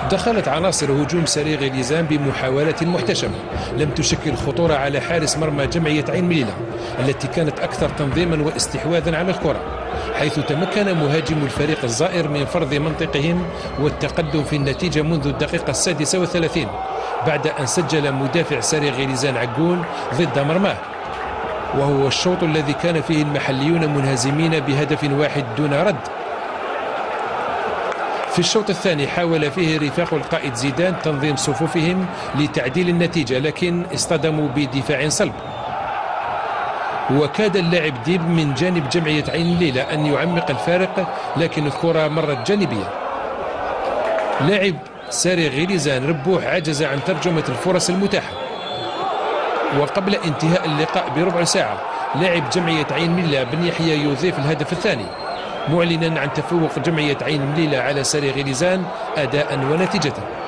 دخلت عناصر هجوم سري غليزان بمحاولات محتشمة لم تشكل خطورة على حارس مرمى جمعية عين مليلة التي كانت أكثر تنظيما واستحواذا على الكرة، حيث تمكن مهاجم الفريق الزائر من فرض منطقهم والتقدم في النتيجة منذ الدقيقة 36 بعد أن سجل مدافع سري غليزان عقول ضد مرماه، وهو الشوط الذي كان فيه المحليون منهزمين بهدف واحد دون رد. في الشوط الثاني حاول فيه رفاق القائد زيدان تنظيم صفوفهم لتعديل النتيجة، لكن اصطدموا بدفاع صلب، وكاد اللاعب ديب من جانب جمعية عين الليلة أن يعمق الفارق، لكن الكرة مرت جانبية. لاعب ساري غليزان ربوح عجز عن ترجمة الفرص المتاحة، وقبل انتهاء اللقاء بربع ساعة لاعب جمعية عين مليلة بن يحيى يضيف الهدف الثاني، معلنا عن تفوق جمعية عين مليلة على ساري غليزان أداء ونتيجة.